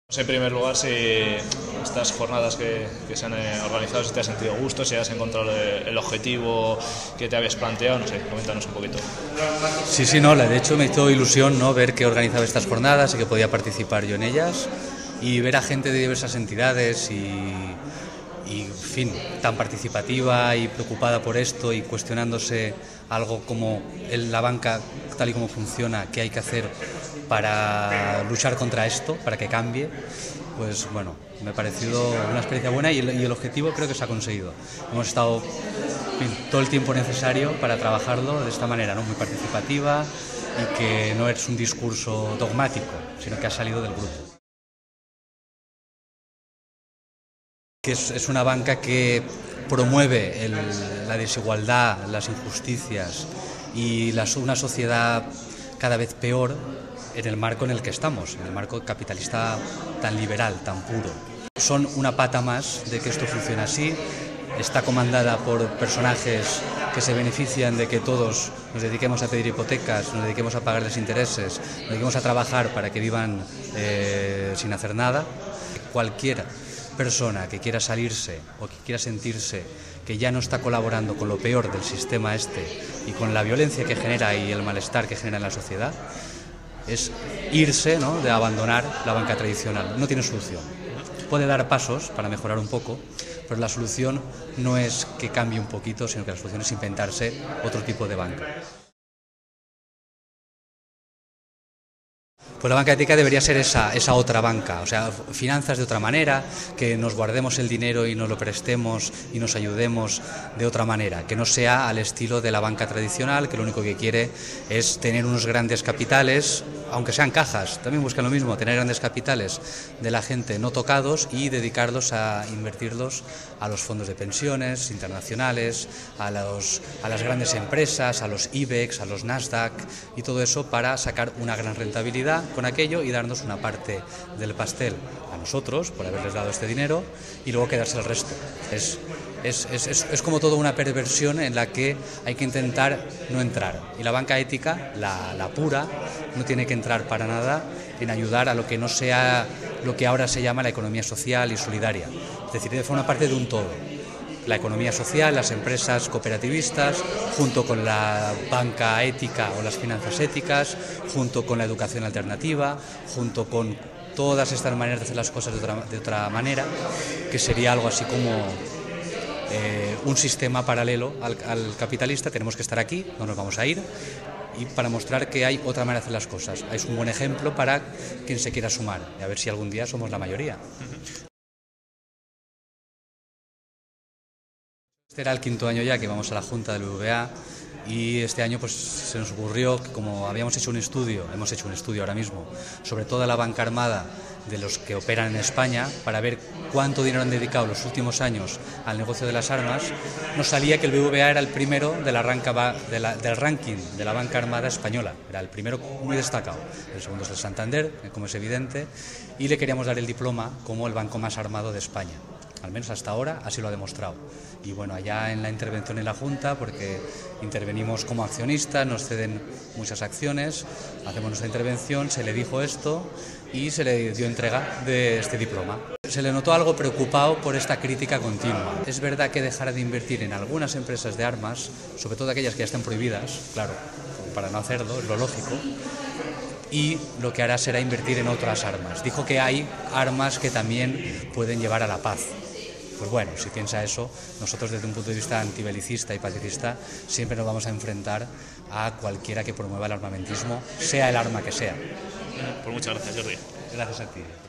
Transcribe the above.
En primer lugar, si estas jornadas que se han organizado, si te has sentido gusto, si has encontrado el objetivo que te habías planteado, no sé, coméntanos un poquito. Sí, no, de hecho me hizo ilusión, ¿no?, ver que organizaba estas jornadas y que podía participar yo en ellas y ver a gente de diversas entidades y en fin, tan participativa y preocupada por esto y cuestionándose algo como la banca tal y como funciona, qué hay que hacer para luchar contra esto, para que cambie. Pues bueno, me ha parecido una experiencia buena y el objetivo creo que se ha conseguido. Hemos estado todo el tiempo necesario para trabajarlo de esta manera, ¿no?, muy participativa, y que no es un discurso dogmático, sino que ha salido del grupo. Que es una banca que promueve la desigualdad, las injusticias y una sociedad cada vez peor en el marco en el que estamos, en el marco capitalista tan liberal, tan puro. Son una pata más de que esto funciona así. Está comandada por personajes que se benefician de que todos nos dediquemos a pedir hipotecas, nos dediquemos a pagarles intereses, nos dediquemos a trabajar para que vivan sin hacer nada. Cualquier persona que quiera salirse o que quiera sentirse que ya no está colaborando con lo peor del sistema y con la violencia que genera y el malestar que genera en la sociedad, es irse, ¿no?, de abandonar la banca tradicional. No tiene solución. Puede dar pasos para mejorar un poco, pero la solución no es que cambie un poquito, sino que la solución es inventarse otro tipo de banca. Pues la banca ética debería ser esa otra banca, o sea, finanzas de otra manera, que nos guardemos el dinero y nos lo prestemos y nos ayudemos de otra manera, que no sea al estilo de la banca tradicional, que lo único que quiere es tener unos grandes capitales, aunque sean cajas, también buscan lo mismo, tener grandes capitales de la gente no tocados y dedicarlos a invertirlos a los fondos de pensiones internacionales, a las grandes empresas, a los IBEX, a los Nasdaq y todo eso para sacar una gran rentabilidad con aquello y darnos una parte del pastel a nosotros por haberles dado este dinero y luego quedarse el resto. Es como toda una perversión en la que hay que intentar no entrar. Y la banca ética, la pura, no tiene que entrar para nada en ayudar a lo que no sea lo que ahora se llama la economía social y solidaria. Es decir, debe formar parte de un todo. La economía social, las empresas cooperativistas, junto con la banca ética o las finanzas éticas, junto con la educación alternativa, junto con todas estas maneras de hacer las cosas de otra manera, que sería algo así como un sistema paralelo al capitalista. Tenemos que estar aquí, no nos vamos a ir, y para mostrar que hay otra manera de hacer las cosas. Es un buen ejemplo para quien se quiera sumar, y a ver si algún día somos la mayoría. Este era el 5.º año ya que vamos a la Junta del BBVA y este año pues se nos ocurrió que, como hemos hecho un estudio ahora mismo sobre toda la banca armada de los que operan en España para ver cuánto dinero han dedicado los últimos años al negocio de las armas, nos salía que el BBVA era el primero del ranking de la banca armada española, era el primero muy destacado. El segundo es el Santander, como es evidente, y le queríamos dar el diploma como el banco más armado de España. Al menos hasta ahora así lo ha demostrado. Y bueno, allá en la intervención en la Junta, porque intervenimos como accionistas, nos ceden muchas acciones, hacemos nuestra intervención, se le dijo esto y se le dio entrega de este diploma. Se le notó algo preocupado por esta crítica continua. Es verdad que dejará de invertir en algunas empresas de armas, sobre todo aquellas que ya están prohibidas, claro, para no hacerlo, es lo lógico, y lo que hará será invertir en otras armas. Dijo que hay armas que también pueden llevar a la paz. Pues bueno, si piensa eso, nosotros desde un punto de vista antibelicista y pacifista siempre nos vamos a enfrentar a cualquiera que promueva el armamentismo, sea el arma que sea. Pues muchas gracias, Jordi. Gracias a ti.